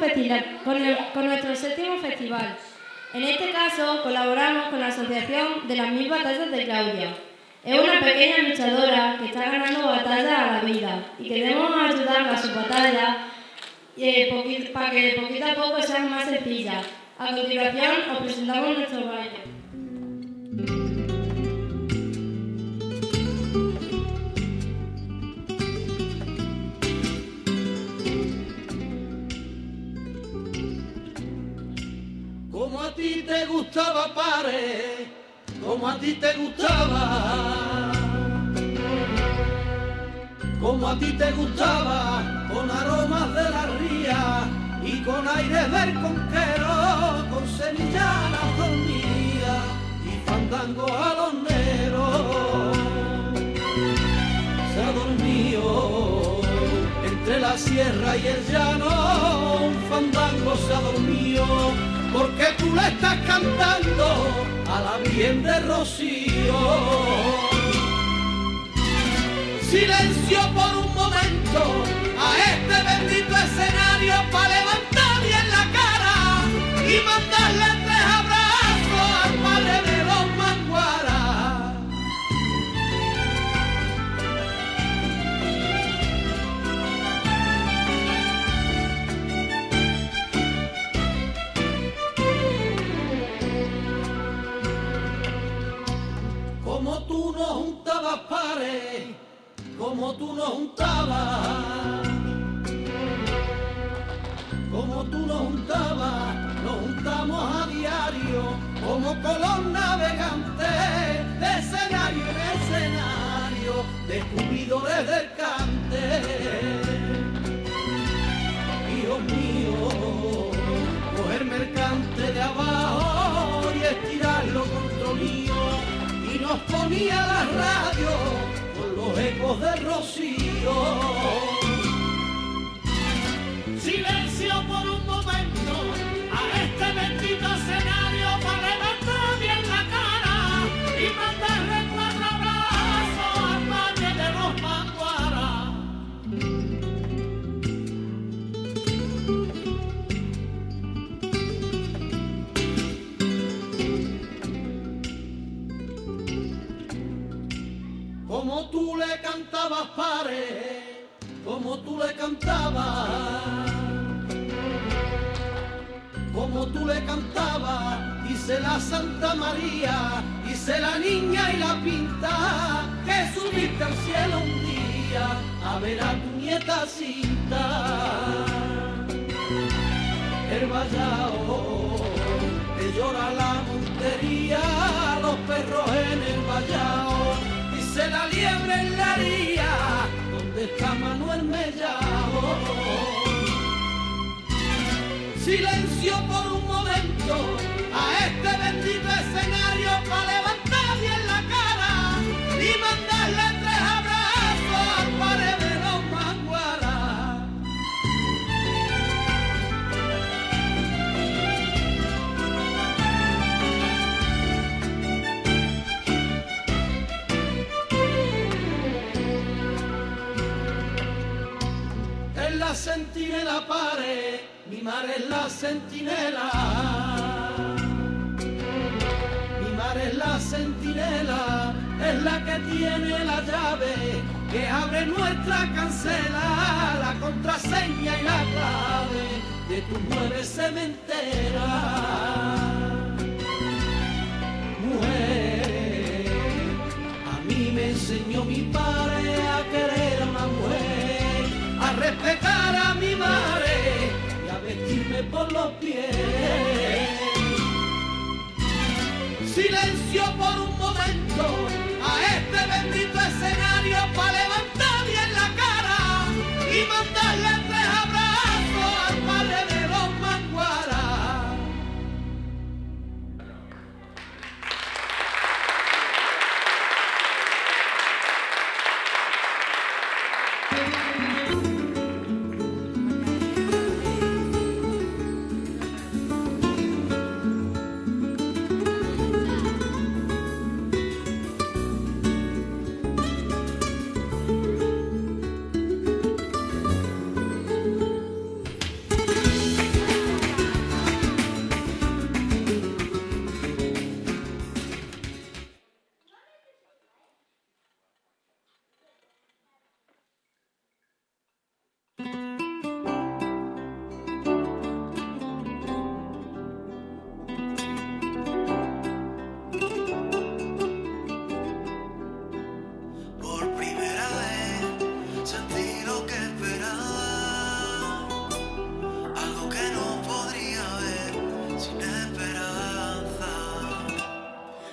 con nuestro séptimo festival. En este caso, colaboramos con la Asociación de las 1000 Batallas de Claudia. Es una pequeña luchadora que está ganando batallas a la vida y queremos ayudarla a su batalla para que poquito a poco sean más sencillas. A continuación, os presentamos nuestro baile. Como a ti te gustaba, pare, como a ti te gustaba, como a ti te gustaba, con aromas de la ría y con aires del conquero, con sevillanas dormía y fandango a los negros. Se ha dormido entre la sierra y el llano, un fandango se ha dormido, porque tú le estás cantando a la Virgen de Rocío. Silencio por un momento a este bendito escenario para levantar bien la cara y mandarle 3 abrazos al padre de los manguaras. Como tú no juntabas pares, como tú no juntabas, como tú no juntabas, nos juntamos a diario, como Colón navegante, de escenario en escenario, descubridores del cante. Hijos míos, cogerme el cante de abajo y estirarlo contra mío, y nos ponía la radio con los ecos del Rocío. Silencio por un momento a este bendito escenario para levantar bien la cara y mandarle 4 abrazos al padre de los manguaras. Como tú le cantabas, pare, como tú le cantabas, como tú le cantabas, dice la Santa María, dice la niña y la pinta, que subiste al cielo un día a ver a tu nietacita. El vallao, que llora la montería, los perros en el vallao, dice la liebre en la ría, donde está Manuel Mellao. Silencio por un momento a este bendito escenario para levantar bien la cara y mandarle 3 abrazos al padre de los manguaras. En la centinela, pare, mi madre es la centinela, mi madre es la centinela, es la que tiene la llave que abre nuestra cancela, la contraseña y la clave de tus 9 cementeras. Mujer, a mí me enseñó mi padre a querer a una mujer, a respetar a mi madre y a vestirme por los pies. Silencio por un momento a este bendito escenario para levantar bien la cara y mandarle 3 abrazos al padre de los manguaras.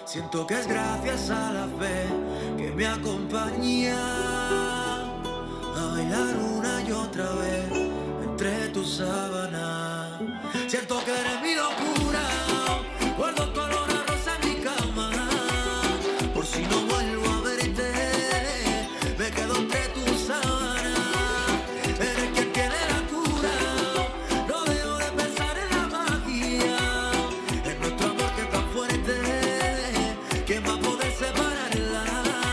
Siento que es gracias a la fe que me acompaña a bailar una y otra vez entre tus sábanas. Siento que eres mi locura, guardo tu olor a rosa en mi cama. Por si no vuelvo a verte, me quedo entre tus sábanas. Eres quien tiene la cura, no dejo de pensar en la magia, en nuestro amor que es tan fuerte. ¿Quién va a poder separarla?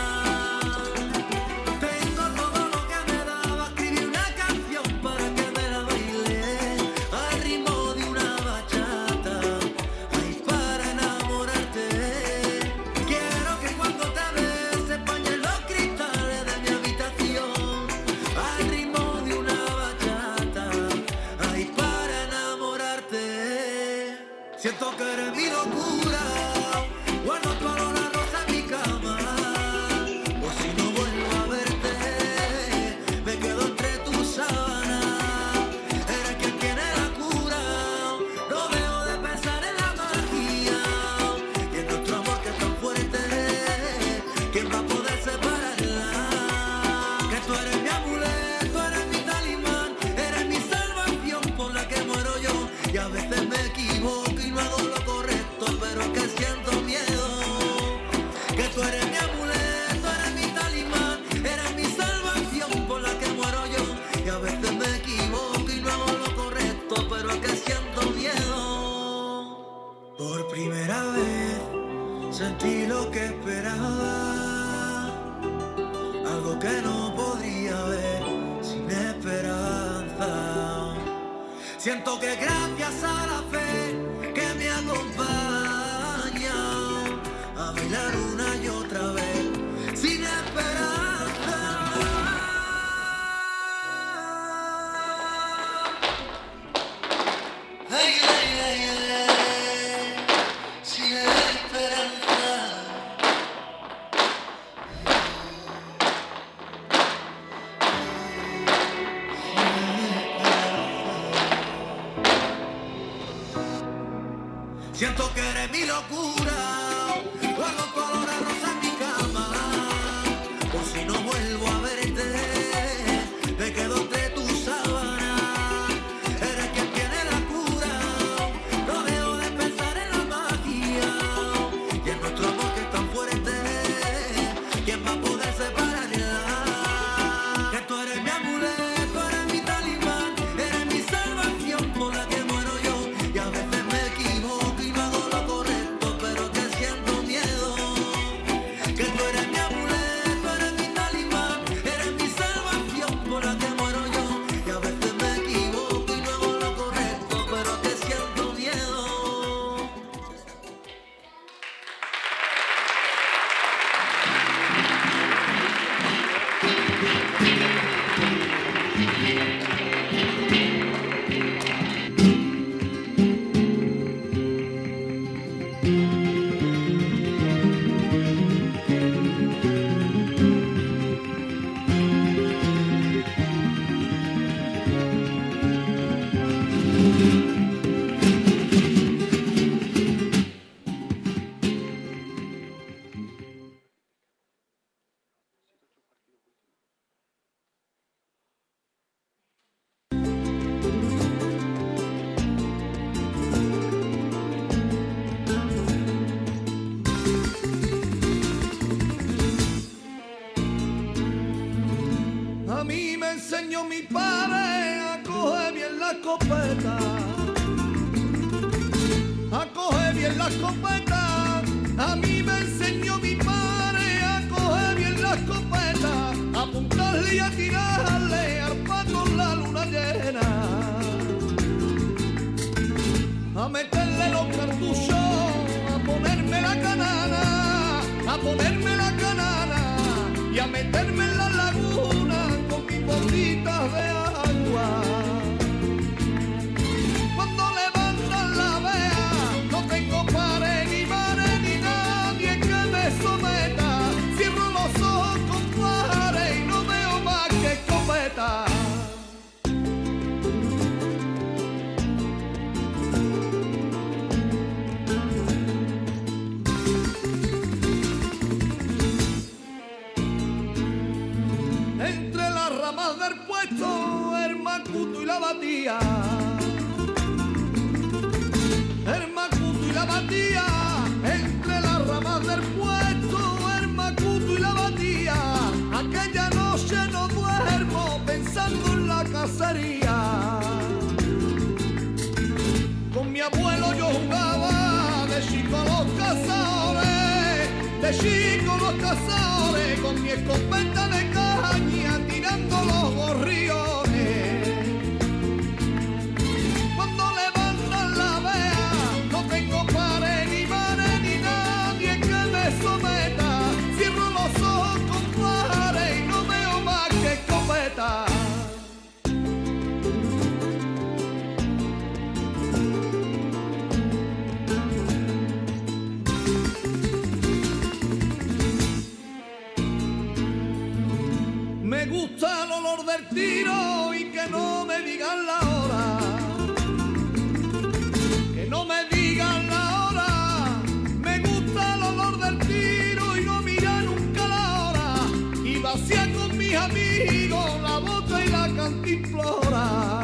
Tengo todo lo que me daba, escribí una canción para que me la baile al ritmo de una bachata, ay, para enamorarte. Quiero que cuando te ves se empañen los cristales de mi habitación al ritmo de una bachata, ay, para enamorarte. Siento que eres mi locura, guardo tu olor a rosa en mi cama. Por si no vuelvo a verte, me quedo entre tus sábanas. Eres quien tiene la cura, no dejo de pensar en la magia y en nuestro amor que es tan fuerte. ¿Quién va a poder separarla? Que tú eres mi amuleto, eres mi talismán, eres mi salvación por la que muero yo. Y a veces me equivoco y no hago lo correcto, pero es que siento miedo. Que tú eres mi amuleto, eres mi talismán, eres mi salvación por la que muero yo. Y a veces me equivoco y no hago lo correcto, pero es que siento miedo. Por primera vez sentí lo que esperaba, algo que no podía ver sin esperanza. Siento que gracias a la fe que me acompaña a bailar una y otra vez sin esperanza. Ay, ay, ay, ay, sin esperanza. Siento que eres mi locura, guardo tu olor a rosa en mi cama. Por si no vuelvo a verte, me quedo entre tus sábanas. Eres quien tiene la cura, no dejo de pensar en la magia y en nuestro amor que es tan fuerte. ¿Quién va a poder separarla? Que tú eres mi amuleto, eres mi talismán, eres mi salvación por la que muero yo. Y a veces me equivoco y no hago lo correcto, pero que siento miedo. Que tú eres mi amuleto, eres mi talismán, eres mi salvación por la que muero yo. Y a veces me equivoco y no hago lo correcto, pero que siento miedo. A mí me enseñó mi padre a coger bien la escopeta, a coger bien la escopeta. A mí me enseñó mi padre a coger bien la escopeta, a apuntarle y a tirarle arpa con la luna llena, a meterle los cartuchos, a ponerme la canana, a ponerme la canana y a meterme en la laguna con mis botitas de agua. Cuando levantan la vea, no tengo pared ni mare ni nadie que me someta. Cierro los ojos, compadre, y no veo más que escopeta. chico los cazadores, de chico los cazadores, con mi escopeta de caña tirando los gorriones. Cuando levantan la vea, no tengo pared ni mares ni nadie que me someta. Cierro los ojos, compadre, y no veo más que escopeta. Me gusta el olor del tiro y que no me digan la hora. Que no me digan la hora. Me gusta el olor del tiro y no mirar nunca la hora. Y vaciar con mis amigos la bota y la cantinflora.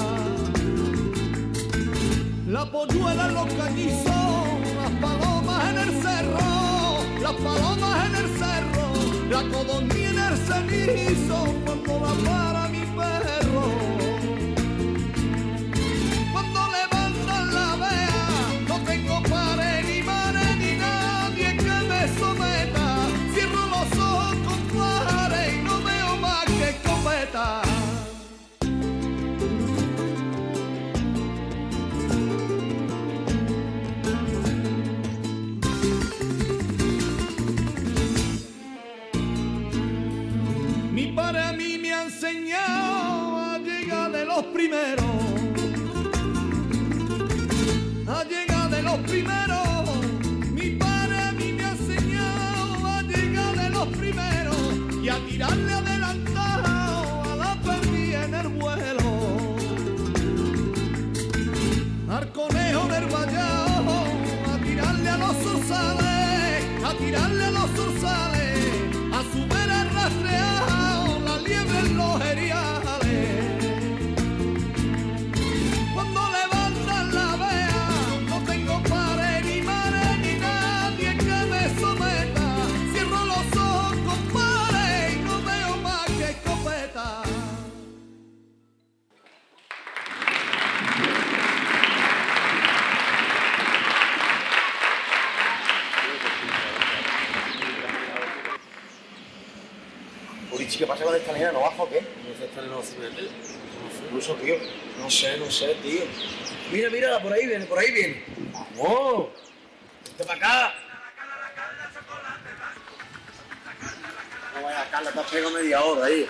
La polluela en los cañizos, las palomas en el cerro, las palomas en el cerro, la codorniz en el cenizo cuando la para mi perro. Cuando levantan la vea, no tengo pared ni mares ni nadie que me someta. Cierro los ojos, compadre, y no veo más que escopeta. Mi padre a mí me ha enseñado a llegar de los primeros, a llegar de los primeros. Mi padre a mí me ha enseñado a llegar de los primeros y a tirarle adelantado a la perdida en el vuelo, al conejo del vallado, a tirarle a los zorzales, a tirarle a los zorzales, a su vera rastreado la liebre en los eriales. Cuando levantan la vea, no tengo pared ni mares ni nadie que me someta. Cierro los ojos, compadre, y no veo más que escopeta. Urichi, ¿qué pasa con esta escalera? ¿No baja o qué? ¿No está en el occidente? Incluso, tío. No sé, tío. Mira, mira, por ahí viene, por ahí viene. ¡Vamos! ¡Vente para acá! No vaya, Carla, te has pegado media hora ahí.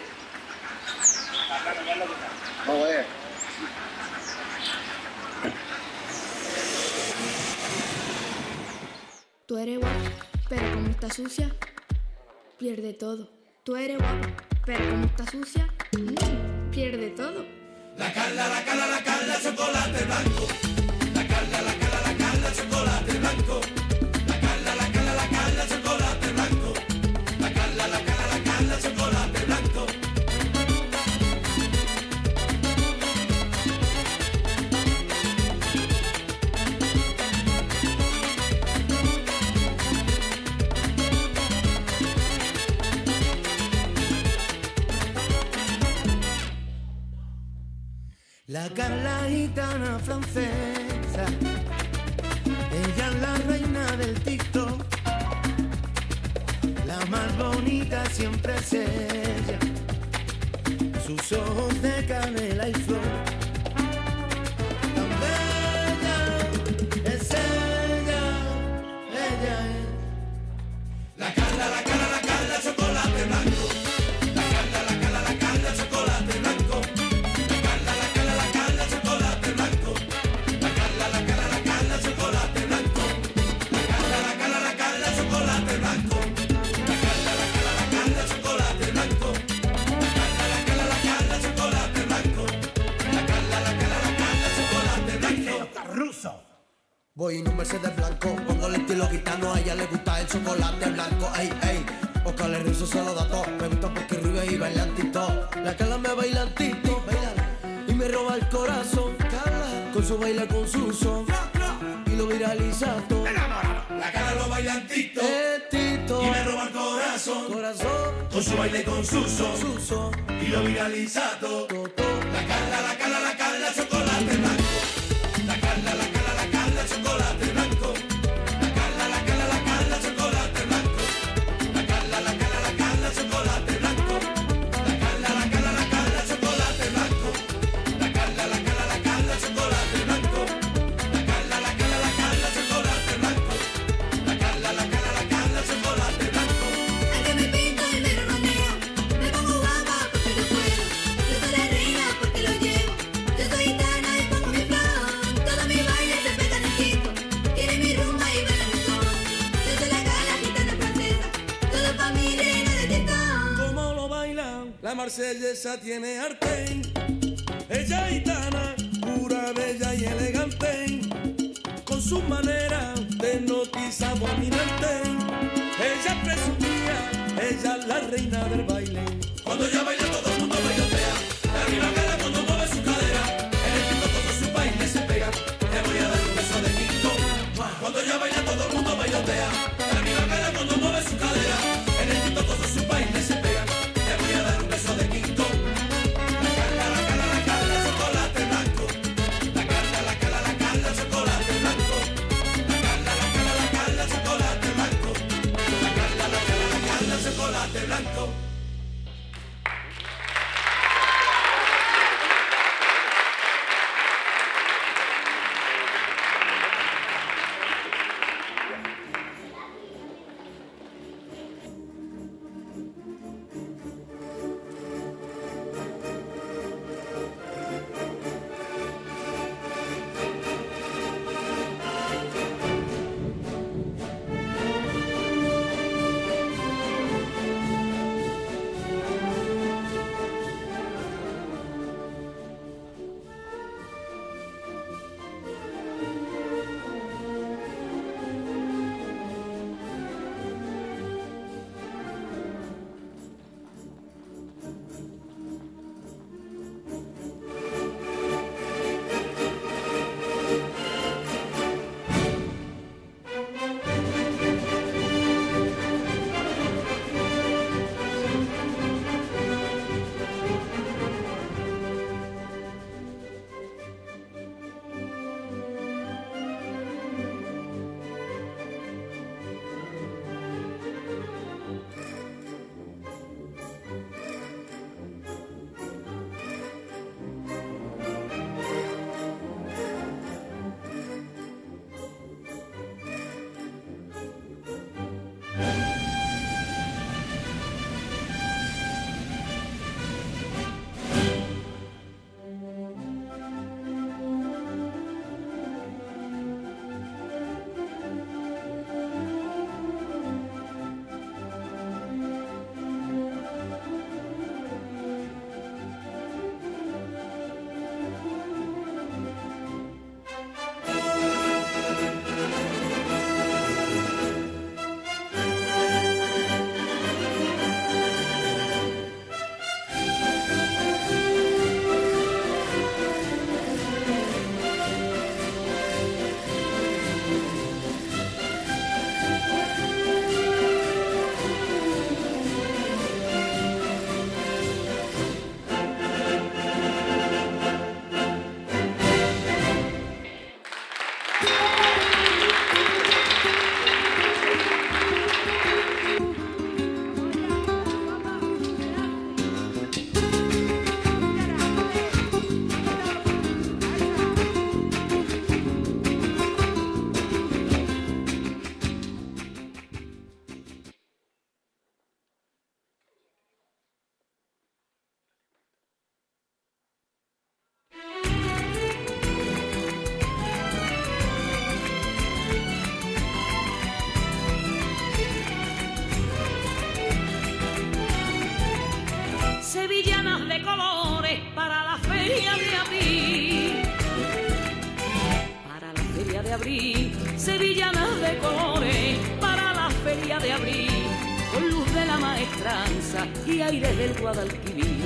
No vaya. Tú eres guapo, pero como está sucia, pierde todo. Tú eres guapo, pero como está sucia, pierde todo. La Carla, chocolate blanco. La Carla, chocolate blanco. La Carla, chocolate blanco. La Carla, chocolate blanco. La Carla gitana francesa, ella es la reina del TikTok. La más bonita siempre es ella, sus ojos de canela y flor. Tan bella es ella es. La Carla, chocolate blanco. La Carla, chocolate blanco. Voy en un Mercedes blanco, pongo el estilo gitano, a ella le gusta el chocolate blanco, ey, ey. Oscar el Ruso se lo da todo, me gusta porque rubia y bailantito. La Carla me bailantito, baila, y me roba el corazón, Carla, con su baile con su son, y lo viraliza todo. La Carla lo bailantito, y me roba el corazón, con su baile con su son, y lo viraliza todo. La Carla, chocolate blanco. La Carla, chocolate blanco. La La marsellesa tiene arte, ella gitana, pura, bella y elegante, con su manera de noticia dominante. Ella presumía, ella es la reina del baile. Cuando ella baila todo el mundo bailotea, de arriba cara cuando mueve su cadera, en el quinto todos sus bailes se pegan. Le voy a dar un beso de quinto. Cuando ella baila todo el mundo bailotea, de arriba cara cuando mueve su cadera, en el quinto todos sus bailes se pegan. Le voy a dar un beso de quinto. La Carla, chocolate blanco. La Carla, chocolate blanco. La Carla, chocolate blanco. La Carla, chocolate blanco. Sevillanas de colores para la feria de abril. Para la feria de abril, sevillanas de colores para la feria de abril, con luz de la maestranza y aire del Guadalquivir.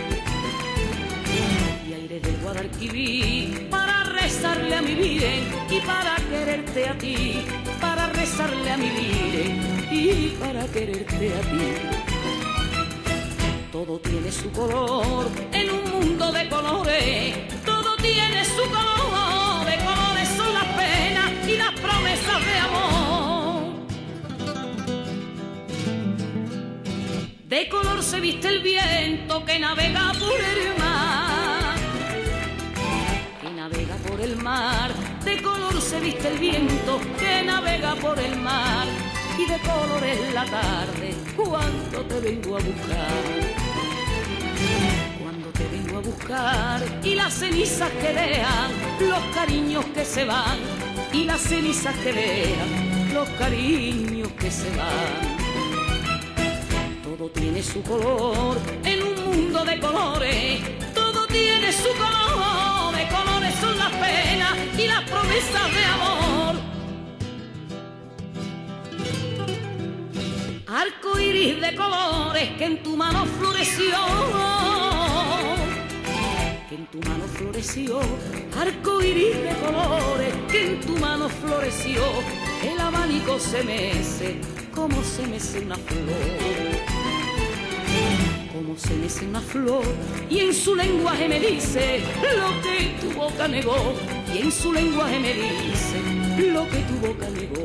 Y aire del Guadalquivir para rezarle a mi Virgen y para quererte a ti, para rezarle a mi Virgen y para quererte a ti. Todo tiene su color en un mundo de colores, todo tiene su color, de colores son las penas y las promesas de amor. De color se viste el viento que navega por el mar, que navega por el mar. De color se viste el viento que navega por el mar, y de color es la tarde cuando te vengo a buscar. Cuando te vengo a buscar y las cenizas que dejan los cariños que se van, y las cenizas que dejan los cariños que se van. Todo Todo tiene su color en un mundo de colores. Todo tiene su color, de colores son las penas y las promesas de amor. Arco iris de colores que en tu mano floreció, que en tu mano floreció. Arco iris de colores que en tu mano floreció. El abanico se mece como se mece una flor, como se mece una flor. Y en su lenguaje me dice lo que tu boca negó, y en su lenguaje me dice lo que tu boca negó.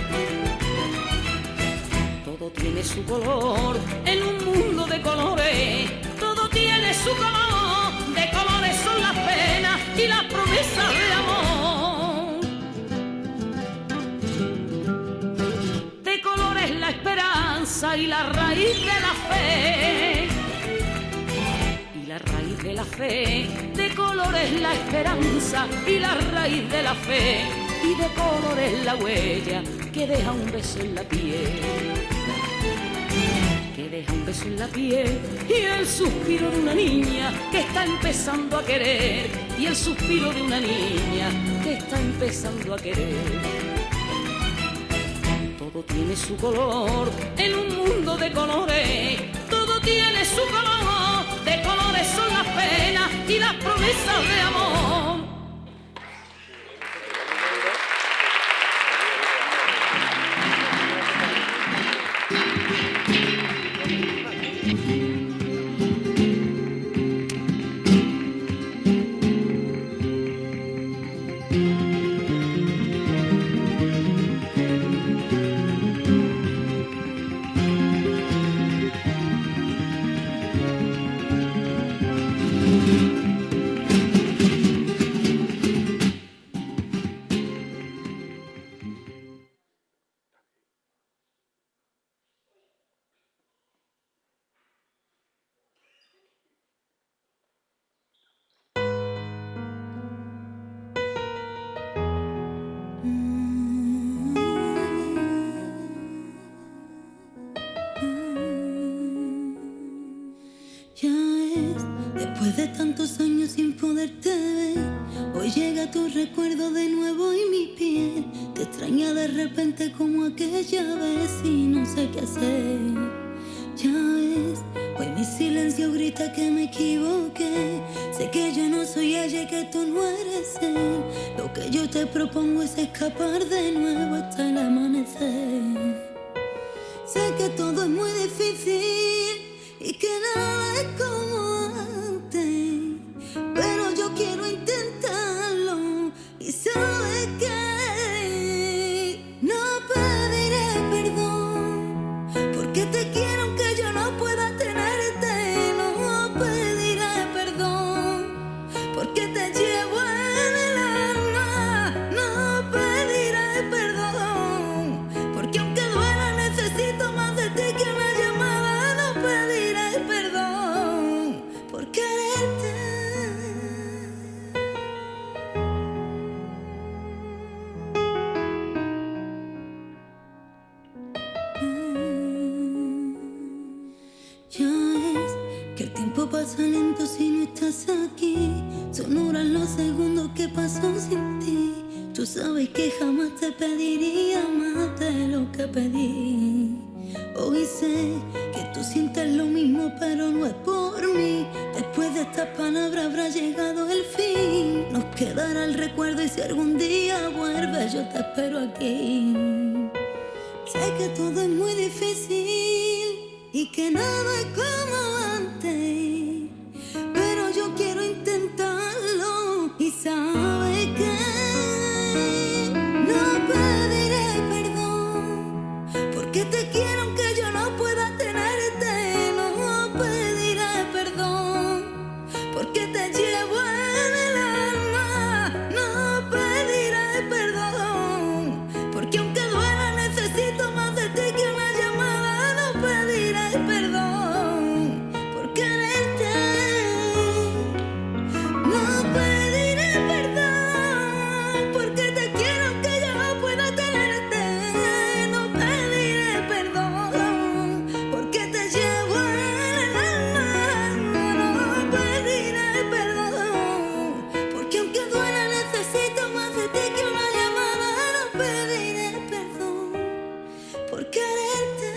Todo tiene su color en un mundo de colores. Todo tiene su color, de colores son las penas y las promesas de amor. De colores la esperanza y la raíz de la fe. Y la raíz de la fe. De colores la esperanza y la raíz de la fe. Y de colores la huella que deja un beso en la piel, que deja un beso en la piel. Y el suspiro de una niña que está empezando a querer, y el suspiro de una niña que está empezando a querer. Todo tiene su color en un mundo de colores. Todo tiene su color, de colores son las penas y las promesas de amor. Después de tantos años sin poderte ver, hoy llega tu recuerdo de nuevo y mi piel te extraña de repente como aquella vez y no sé qué hacer. Ya ves, hoy mi silencio grita que me equivoqué. Sé que yo no soy ella y que tú no eres él. Lo que yo te propongo es escapar de nuevo hasta el amanecer. Sé que todo es muy difícil y que nada es como antes, pero yo quiero intentarlo y sabes que no pediré perdón porque te quiero aunque yo no pueda tenerte. No pediré perdón porque te llevo en el alma. No pediré perdón porque aunque duela necesito más de ti que una llamada. No pediré perdón por quererte. Ya es que el tiempo pasa lento si no estás aquí. Son horas los segundos que paso sin ti. Tú sabes que jamás te pediría más de lo que pedí. Hoy sé que tú sientes lo mismo, pero no es por mí. Después de estas palabras habrá llegado el fin. Nos quedará el recuerdo y si algún día vuelves yo te espero aquí. Sé que todo es muy difícil y que nada es como antes, pero yo quiero intentarlo y sabes que no pediré perdón porque te quiero aunque yo no pueda tenerte. No pediré perdón porque te llevo en el alma. No pediré perdón porque aunque duela necesito más de ti que una llamada. No pediré perdón por quererte. No pediré perdón porque te quiero aunque yo no pueda tenerte. No pediré perdón por quererte.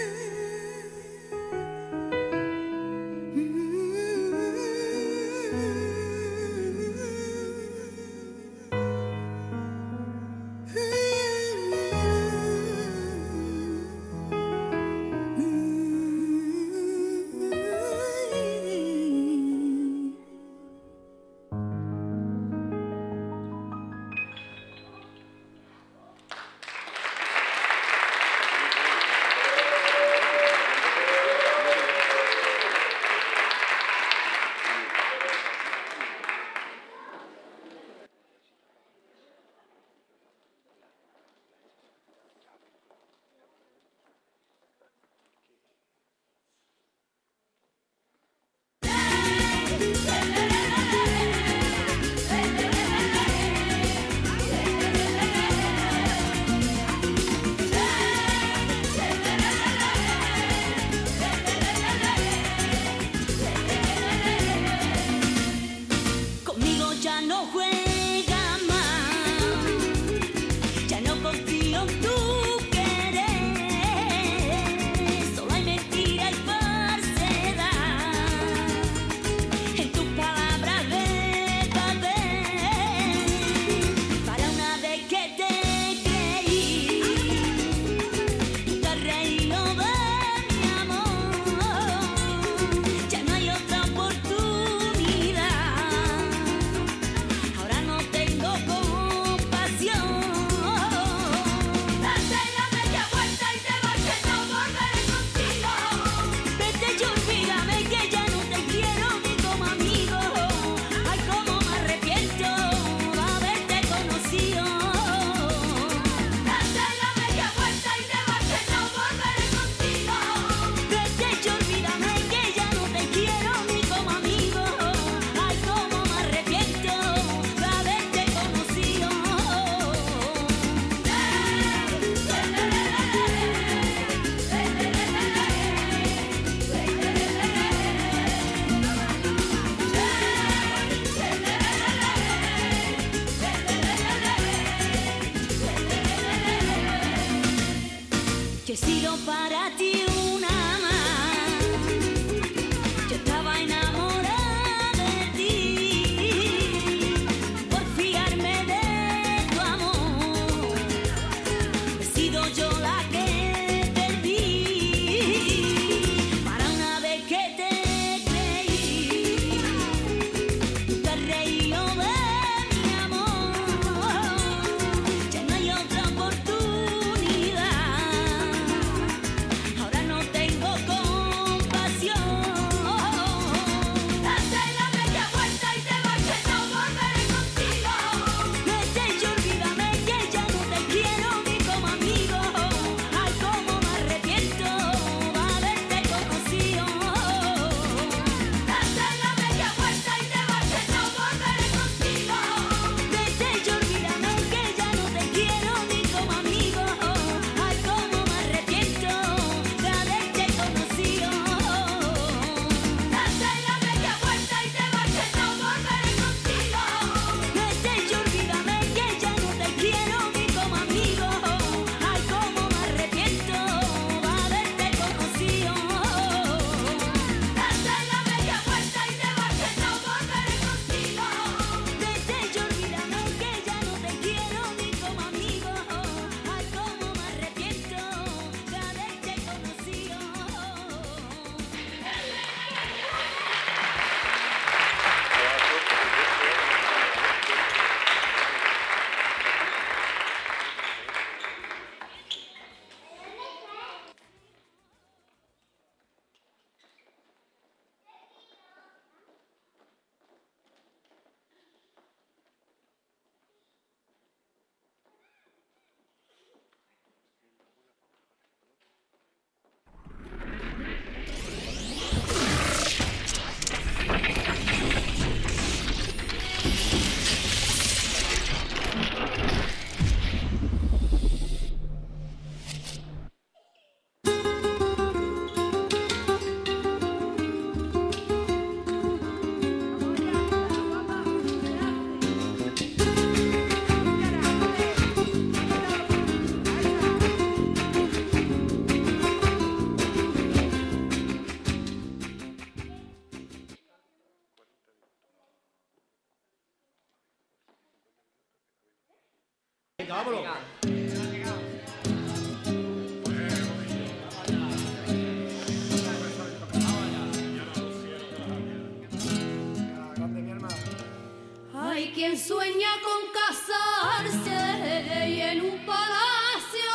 Que he sido para ti una más. Yo estaba enamorada de ti, por fiarme de tu amor. He sido yo la que perdí, para una vez que te creí. Te has reído de mi amor, ya no hay otra oportunidad. Vete y olvídame que ya no te quiero ni como amigo. Venga, vámonos. Hay quien sueña con casarse y en un palacio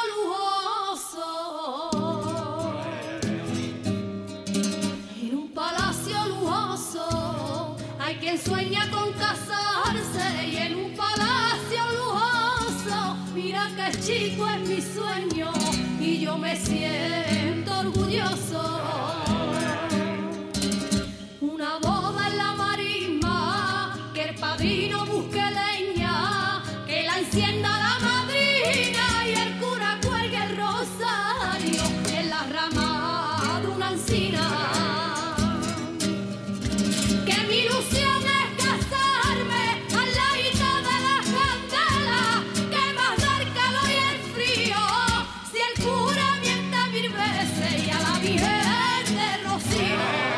lujoso. En un palacio lujoso. Hay quien sueña con casarse y en un palacio lujoso. Mira que chico es mi sueño y yo me siento orgulloso. Una boda en la marisma, que el padrino busque leña, que la encienda la madrina y el cura cuelgue el rosario en la rama de una encina. Que mi ilusión es casarme al ladito de la candela, que más da el calor y el frío si el cura miente 1000 veces y a la Virgen de Rocío.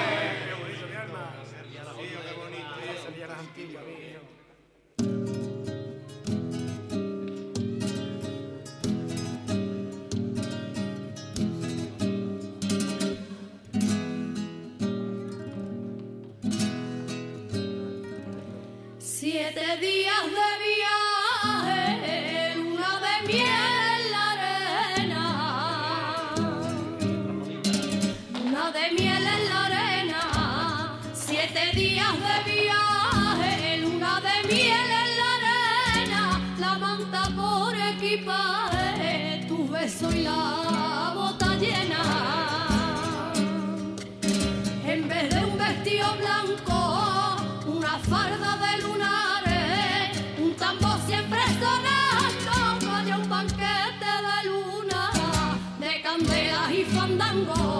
Siete días de viaje, luna de miel en la arena, luna de miel en la arena. 7 días de viaje, luna de miel en la arena, la manta por equipaje, tu beso y la bota llena. En vez de un vestido blanco, una farda de lunares, un tambor siempre sonando, vaya un banquete de luna, de candelas y fandango.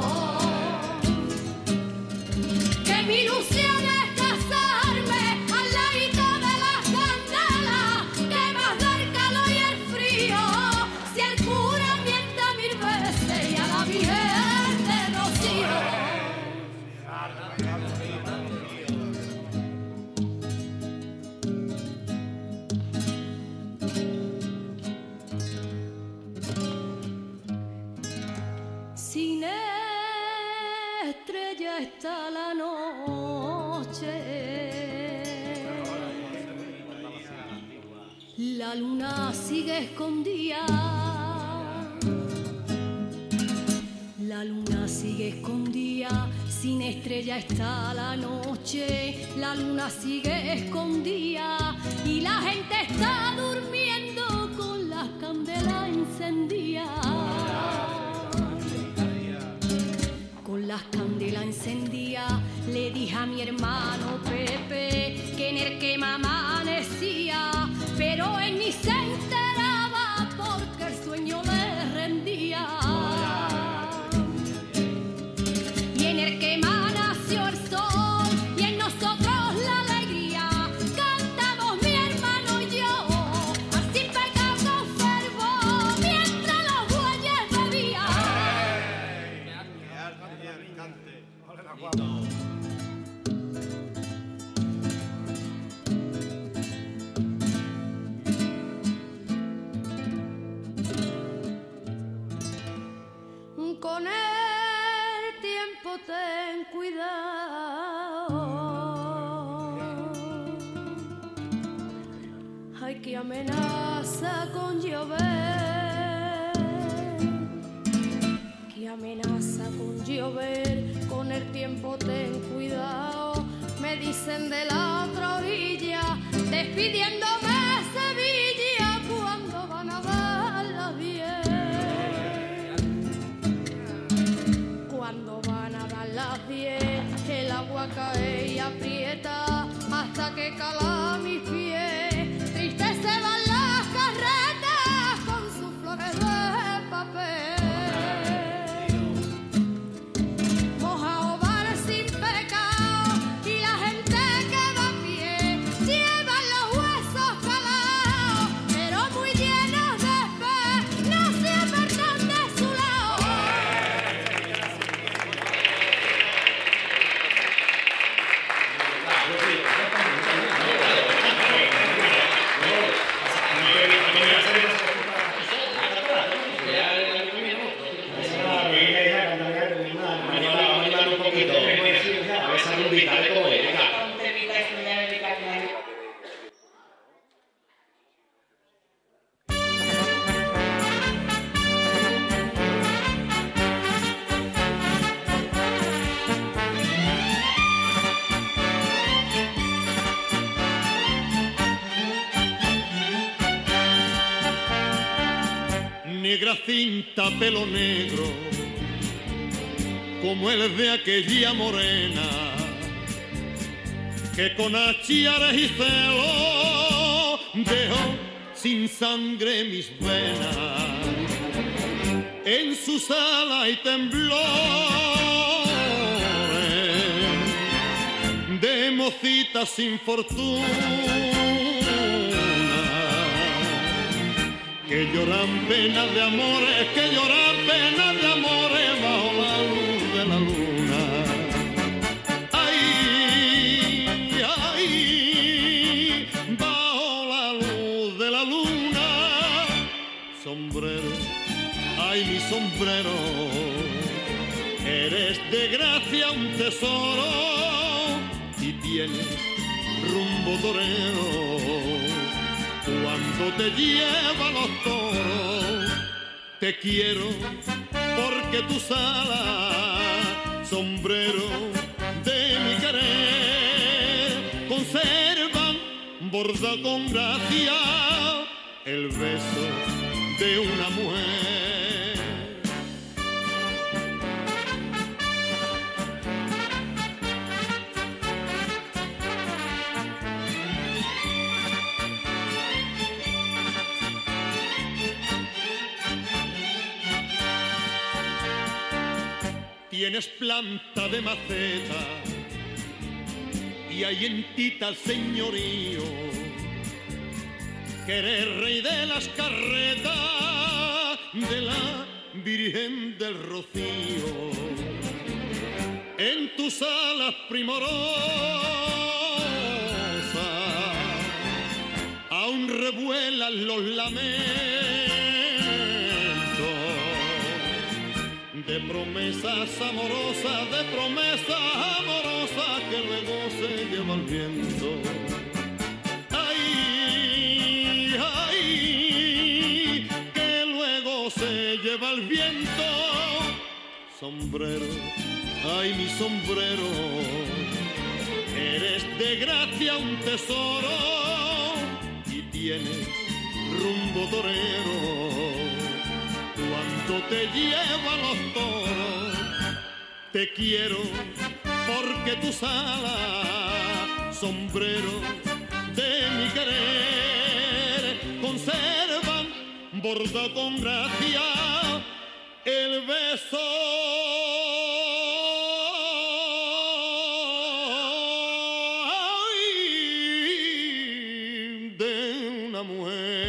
Que mi ilusión es casarme al ladito de las candelas, que más da el calor y el frío si el cura miente 1000 veces y a la Virgen de Rocío. Sin estrella está la noche, la luna sigue escondida, la luna sigue escondida. Sin estrella está la noche, la luna sigue escondida y la gente está durmiendo con las candelas encendidas. Con las candelas encendidas le dije a mi hermano Pepe que en el quema amanecía, pero él ni se enteraba porque el sueño le rendía. Y en el quema nació el sol y en nosotros la alegría, cantamos mi hermano y yo, así pecado con fervor mientras los bueyes bebían. Con el tiempo ten cuidado, hay que amenaza con llover, que amenaza con llover, con el tiempo ten cuidado. Me dicen de la otra orilla, despidiéndome Sevilla, cuando van a dar las 10. Cuando van a dar las 10, el agua cae y aprieta hasta que cala mis pies. Tristes se van las carretas con sus flores de papel. Mojao van sin pecado y la gente que va a pie llevan los huesos cinta pelo negro como el de aquella morena que con achiares y celo dejó sin sangre mis venas en sus alas y temblores de mocitas sin fortuna que lloran penas de amores, que lloran penas de amores bajo la luz de la luna. Ay, ay, bajo la luz de la luna. Sombrero, ay mi sombrero, eres de gracia un tesoro y tienes rumbo torero. Cuando te lleva los toros, te quiero porque tus alas, sombrero de mi querer, conservan bordado con gracia el beso de una mujer. Tienes planta de maceta y hay en ti tal señorío que eres rey de las carretas de la Virgen del Rocío. En tus alas primorosas aún revuelan los lamentos de promesas amorosas, que luego se lleva el viento. Ay, ay, que luego se lleva el viento. Sombrero, ay mi sombrero, eres de gracia un tesoro y tienes rumbo torero. Cuando te lleva los toros, te quiero porque tus alas, sombrero de mi querer, conservan bordado con gracia el beso de una mujer.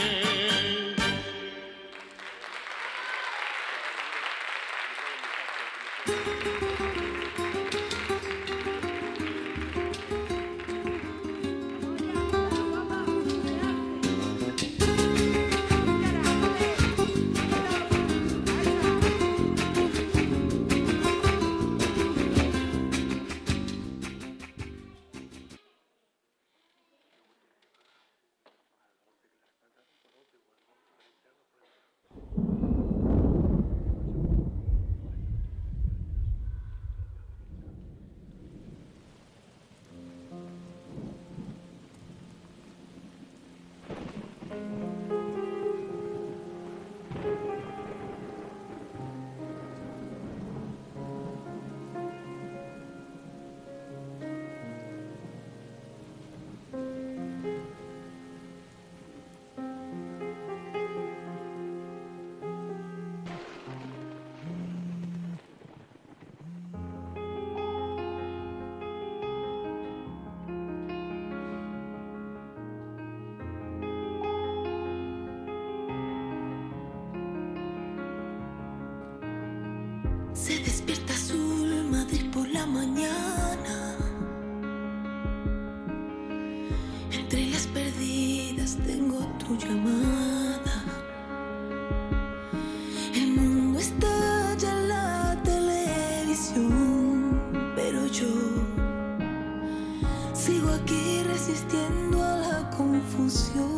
Se despierta azul Madrid por la mañana. Entre las perdidas tengo tu llamada. El mundo estalla en la televisión, pero yo sigo aquí resistiendo a la confusión.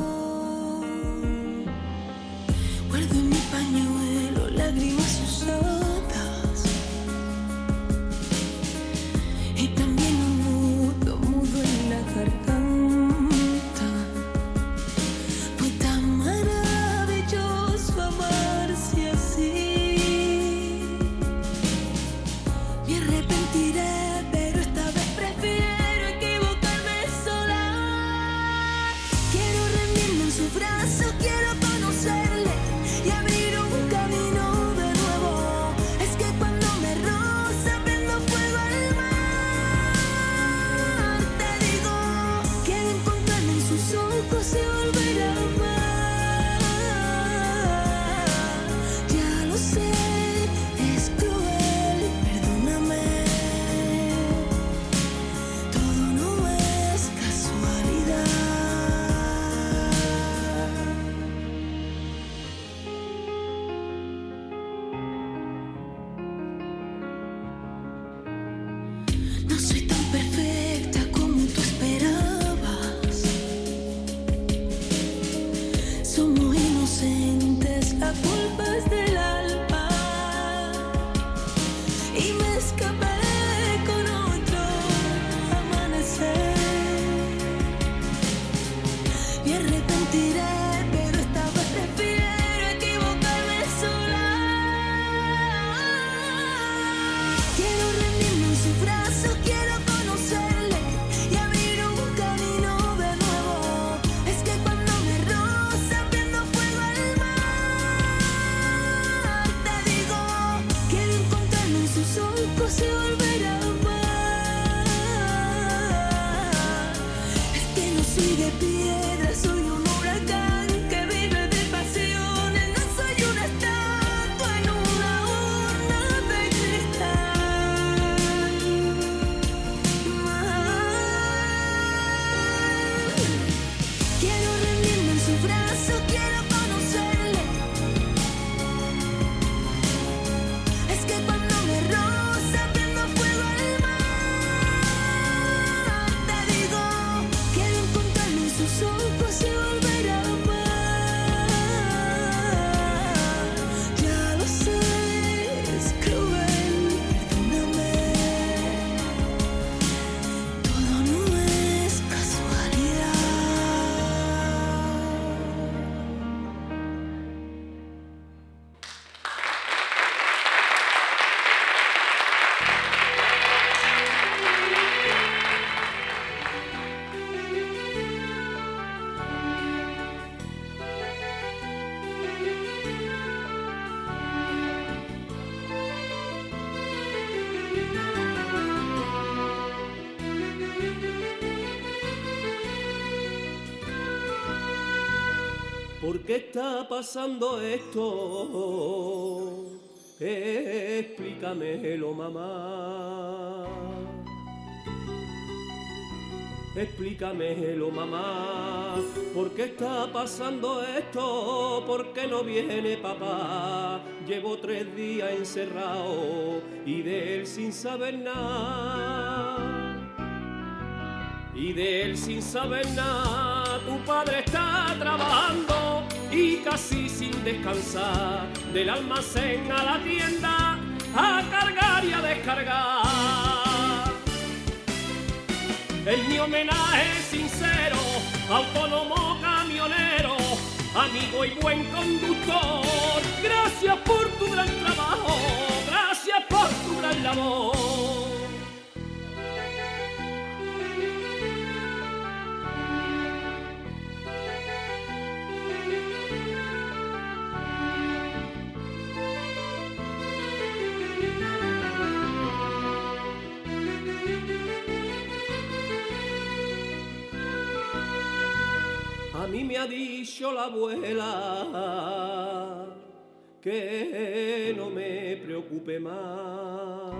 Guardo en mi pañuelo lágrimas usadas. Fue tan maravilloso amar. ¿por qué está pasando esto? Explícamelo, mamá. Explícamelo, mamá, ¿por qué está pasando esto? ¿Por qué no viene papá? Llevo 3 días encerrado y de él sin saber nada. Y de él sin saber nada, tu padre está trabajando y casi sin descansar, del almacén a la tienda, a cargar y a descargar. Es mi homenaje sincero, autónomo camionero, amigo y buen conductor. Gracias por tu gran trabajo, gracias por tu gran labor. A mí me ha dicho la abuela que no me preocupe más,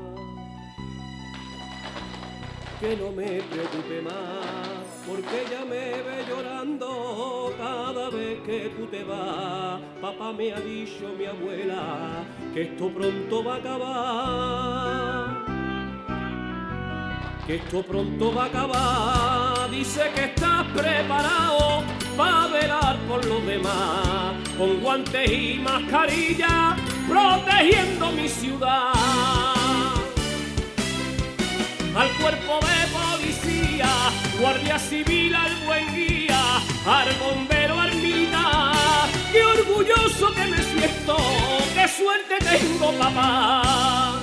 que no me preocupe más, porque ella me ve llorando cada vez que tú te vas. Papá me ha dicho mi abuela que esto pronto va a acabar, que esto pronto va a acabar. Dice que estás preparado para velar por los demás, con guantes y mascarilla, protegiendo mi ciudad. Al cuerpo de policía, guardia civil, al buen guía, al bombero, al militar. Qué orgulloso que me siento, qué suerte tengo, papá.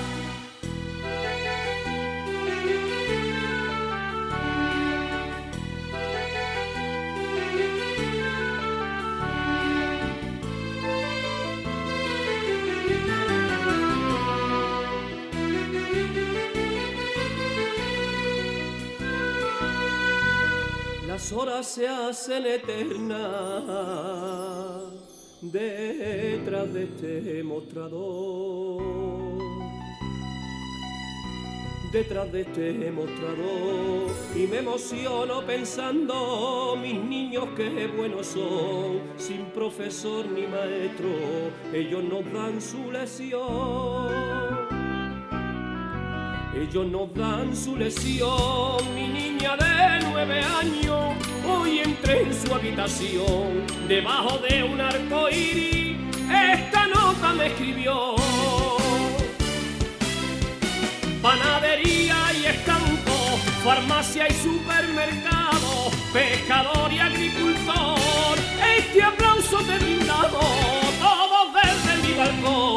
Las horas se hacen eternas detrás de este mostrador, detrás de este mostrador, y me emociono pensando mis niños qué buenos son, sin profesor ni maestro, ellos nos dan su lección. Ellos nos dan su lección. Mi niña de 9 años hoy entré en su habitación, debajo de un arco iris esta nota me escribió. Panadería y estampo, farmacia y supermercado, pescador y agricultor, este aplauso te brindamos todos desde mi balcón.